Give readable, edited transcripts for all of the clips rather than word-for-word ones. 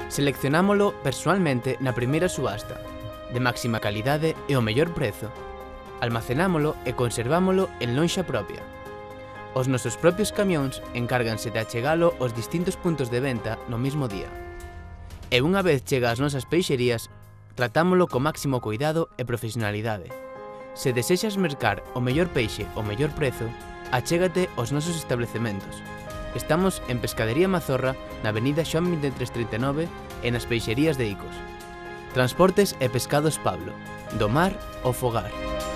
Seleccionámolo personalmente na primeira subasta, de máxima calidade e o mellor prezo. Almacenámolo e conservámolo en lonxa propia. Os nosos propios camións encárganse de achegalo aos distintos puntos de venta no mesmo día. E unha vez chega ás nosas peixerías, tratámolo co máximo cuidado e profesionalidade. Se desexas mercar o mellor peixe ao mellor prezo, achégate aos nosos establecementos. Estamos en Pescadería Mazorra, na avenida Xoán 2339 e nas peixerías de Icos. Transportes e Pescados Pablo, do mar ao fogar.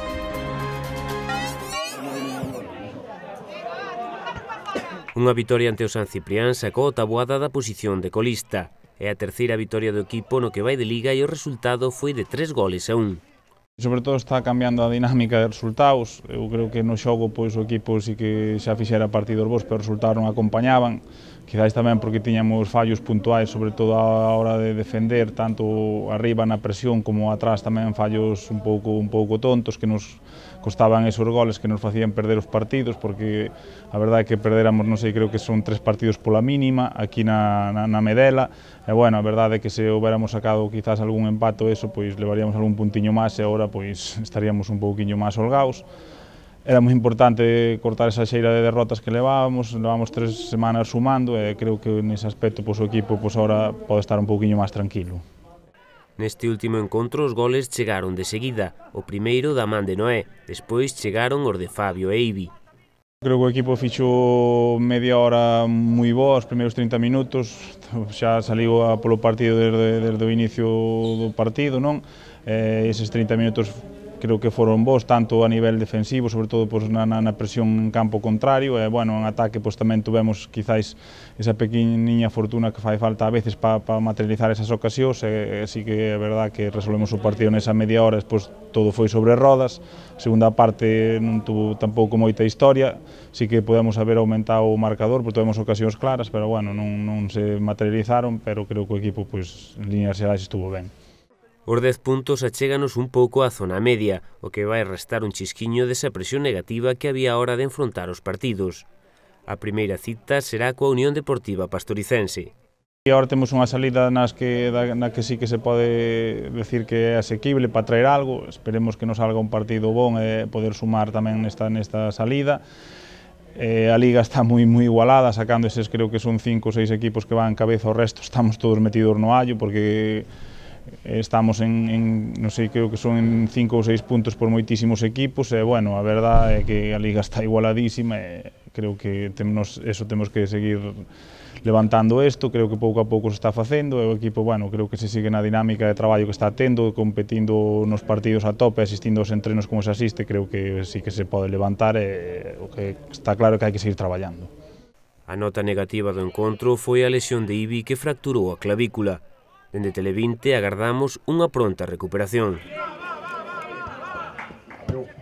Unha vitoria ante o San Ciprián sacou a taboada da posición de colista. É a terceira vitoria do equipo no que vai de Liga e o resultado foi de 3-1. Sobre todo está cambiando a dinámica de resultados. Eu creo que no xogo pois, o equipo sí que xa fixera partidos bons, pero os resultados non acompañaban. Quizás tamén porque tiñamos fallos puntuais, sobre todo a hora de defender, tanto arriba na presión como atrás tamén fallos un pouco tontos que nos costaban esos goles que nos facían perder os partidos, porque a verdade é que perderamos, non sei, creo que son 3 partidos pola mínima aquí na Medela, e bueno, a verdade é que se houbéramos sacado quizás algún empate ou eso, pois levaríamos algún puntiño máis e agora pois estaríamos un pouquiño máis holgados. Era moi importante cortar esa xeira de derrotas que levamos 3 semanas sumando e creo que nese aspecto pois, o equipo pois, agora pode estar un pouquiño máis tranquilo. Neste último encontro os goles chegaron de seguida, o primeiro da man de Noé, despois chegaron os de Fabio e Ibi. Creo que o equipo fixo media hora moi boa, os primeiros 30 minutos, xa saliu polo partido desde o inicio do partido, non? Eses 30 minutos creo que foron bons, tanto a nivel defensivo, sobre todo pois, na presión en campo contrario, e bueno, en ataque pois, tamén tuvemos quizás esa pequeniña fortuna que fai falta a veces para materializar esas ocasións, e sí que é verdad que resolvemos o partido nesa media hora, despois todo foi sobre rodas, a segunda parte non tuvo tampouco moita historia, sí que podemos haber aumentado o marcador, porque tuvemos ocasións claras, pero bueno, non se materializaron, pero creo que o equipo pois, en líneas xerais estuvo ben. Os 10 puntos achéganos un pouco á zona media, o que vai restar un chisquiño desa presión negativa que había a hora de enfrontar os partidos. A primeira cita será coa Unión Deportiva Pastoricense. E agora temos unha salida na que sí que se pode decir que é asequible para traer algo, esperemos que nos salga un partido bon e poder sumar tamén nesta salida. A Liga está moi igualada, sacando eses creo que son 5 ou 6 equipos que van en cabeza, o resto estamos todos metidos no allo, porque estamos non sei, creo que son en 5 ou 6 puntos por moitísimos equipos e, bueno, a verdade é que a Liga está igualadísima e creo que temos que seguir levantando isto, creo que pouco a pouco se está facendo e o equipo, bueno, creo que se sigue na dinámica de traballo que está tendo, competindo nos partidos a tope, asistindo aos entrenos como se asiste, creo que sí que se pode levantar e o que está claro que hai que seguir traballando. A nota negativa do encontro foi a lesión de Ibi que fracturou a clavícula. Dende Tele 20 agardamos unha pronta recuperación.